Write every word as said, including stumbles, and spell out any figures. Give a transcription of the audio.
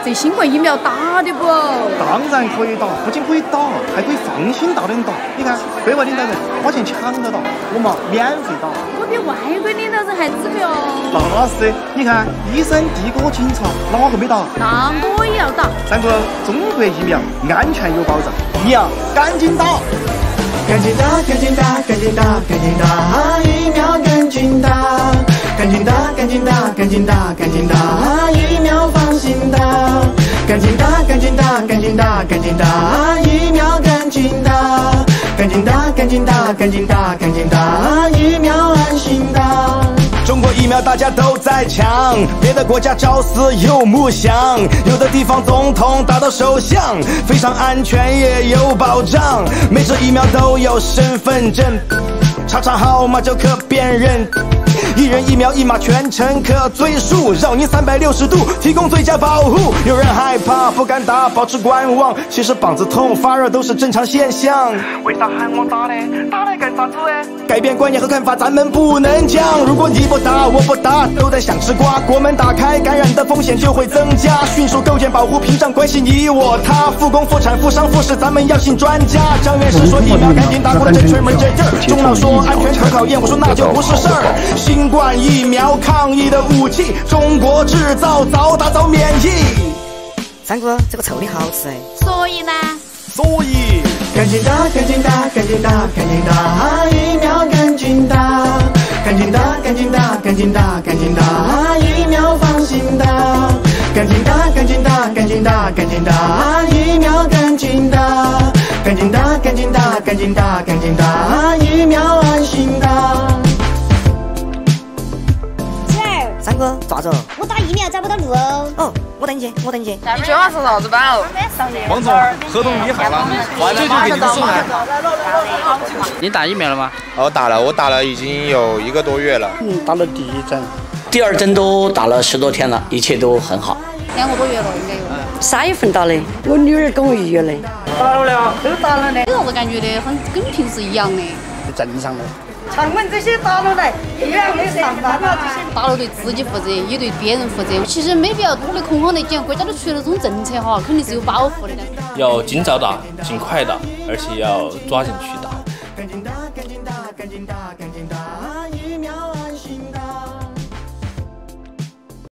这新冠疫苗打的不？ 当然可以打，不仅可以打，还可以放心大胆打。你看，国外领导人花钱抢着打，我嘛免费打。 我比外国领导人还资格哦。 那是，你看医生、地哥、警察哪个没打？ 那我也要打。 三哥，中国疫苗安全有保障，你呀赶紧打。 赶紧打，赶紧打，赶紧打，赶紧打，疫苗赶紧打，赶紧打，赶紧打，赶紧打，赶紧打，疫苗放心打，赶紧打，赶紧打，赶紧打，赶紧打，疫苗赶紧打，赶紧打，赶紧打，赶紧打，赶紧打，疫苗安心打。中国疫苗大家都在抢，别的国家朝思暮暮想，有的地方总统打到首相，非常安全也有保障，每支疫苗都有身份证，查查号码就可辨认，一人一苗一码全程可追溯，绕你三百六十度提供最佳保护。有人害怕不敢打，保持观望，其实膀子痛发热都是正常现象。为啥喊我打嘞？打来干啥子哎？改变观念和看法咱们不能讲，如果你不打我不打都在想吃瓜，国门打开感染的风险就会增加，迅速构建保护屏障关系你我他，复工复产复商复市咱们要信专家。张院士说疫苗赶紧打，过了这吹门这劲儿，中老说安全可考验，我说那就不是事儿。新冠疫苗抗疫的武器，中国制造，早打早免疫。 三哥，这个臭的好吃哎。 所以呢？ 所以赶紧打，赶紧打，赶紧打，赶紧打，疫苗赶紧打，赶紧打，赶紧打，赶紧打，赶紧打，疫苗放心打，赶紧打，赶紧打，赶紧打，赶紧打，疫苗赶紧打，赶紧打，赶紧打，赶紧打，赶紧打，疫苗安心打。 三哥，咋子？ 我打疫苗找不到路哦。 哦，我等你去，我等你去。 你今晚是啥子班哦？ 王总，合同一号了，这就给你送来。 你打疫苗了吗？ 我打了，我打了已经有一个多月了。 嗯，打了第一针， 第二针都打了十多天了，一切都很好。 两个多月了，应该有。 啥月份打的？我女儿跟我一月的。 打了了，都打了的。 有啥子感觉的？很跟平时一样的。 正常的。 像我们这些打了来，一样的上班了这些。 打了对自己负责，也对别人负责。其实没必要多的恐慌的讲，国家都出了这种政策哈，肯定是有保护的。 要尽早打，尽快打，而且要抓紧去打。 赶紧打，赶紧打，赶紧打，赶紧。